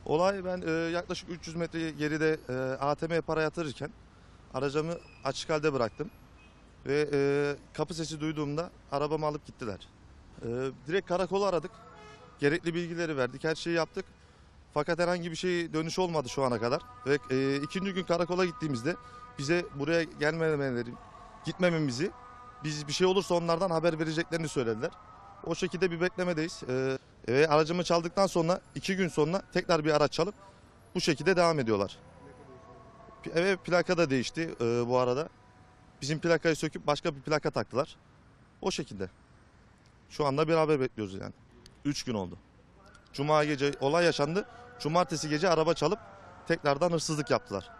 Olay ben yaklaşık 300 metre geride ATM'ye para yatırırken aracımı açık halde bıraktım. Ve kapı sesi duyduğumda arabamı alıp gittiler. Direkt karakola aradık. Gerekli bilgileri verdik, her şeyi yaptık. Fakat herhangi bir şey dönüş olmadı şu ana kadar. Ve ikinci gün karakola gittiğimizde bize buraya gitmememizi, biz bir şey olursa onlardan haber vereceklerini söylediler. O şekilde bir beklemedeyiz. Aracımı çaldıktan sonra 2 gün sonra tekrar bir araç çalıp bu şekilde devam ediyorlar. Plaka da değişti bu arada. Bizim plakayı söküp başka bir plaka taktılar. O şekilde. Şu anda bir haber bekliyoruz yani. 3 gün oldu. Cuma gece olay yaşandı. Cumartesi gece araba çalıp tekrardan hırsızlık yaptılar.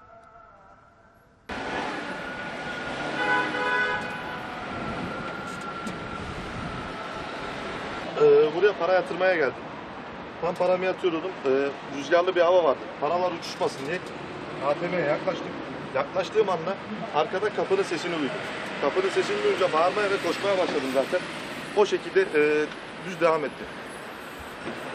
Buraya para yatırmaya geldim. Tam paramı yatırıyordum. Rüzgarlı bir hava vardı. Paralar uçuşmasın diye ATM'ye yaklaştım. Yaklaştığım anda arkada kapının sesini duydum. Kapının sesini duyunca bağırmaya ve koşmaya başladım zaten. O şekilde düz devam etti.